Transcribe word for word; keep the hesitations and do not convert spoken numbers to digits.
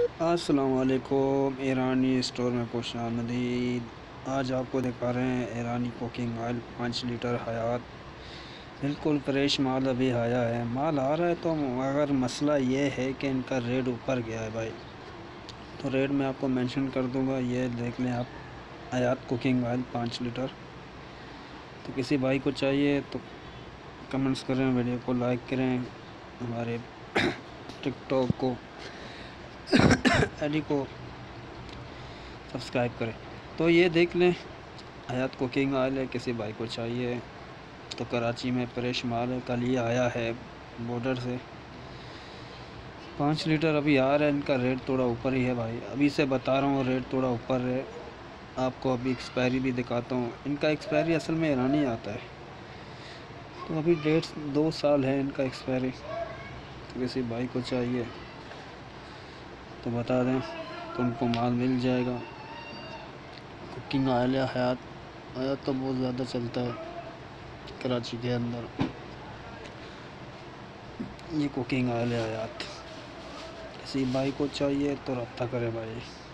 अस्सलाम वालेकुम। ईरानी स्टोर में खुशामदीद। आज आपको दिखा रहे हैं ईरानी कुकिंग ऑयल पाँच लीटर हयात। बिल्कुल फ्रेश माल अभी आया है। माल आ रहा है तो मगर मसला ये है कि इनका रेट ऊपर गया है भाई। तो रेट मैं आपको मेंशन कर दूंगा, ये देख लें आप। हयात कुकिंग ऑयल पाँच लीटर। तो किसी भाई को चाहिए तो कमेंट्स करें, वीडियो को लाइक करें, हमारे टिकटॉक को आईडी को सब्सक्राइब करें। तो ये देख लें, हयात कुकिंग ऑयल है, किसी भाई को चाहिए तो कराची में फ्रेश माल है, कल ये आया है बॉर्डर से। पाँच लीटर अभी आ रहा है, इनका रेट थोड़ा ऊपर ही है भाई। अभी से बता रहा हूँ रेट थोड़ा ऊपर है। आपको अभी एक्सपायरी भी दिखाता हूँ। इनका एक्सपायरी असल में ईरानी आता है, तो अभी डेढ़ दो साल है इनका एक्सपायरी। तो किसी भाई को चाहिए तो बता दें, तो उनको माल मिल जाएगा। कुकिंग ऑयल है हयात। हयात तो बहुत ज़्यादा चलता है कराची के अंदर। ये कुकिंग ऑयल है हयात। किसी भाई को चाहिए तो रब्ता करें भाई।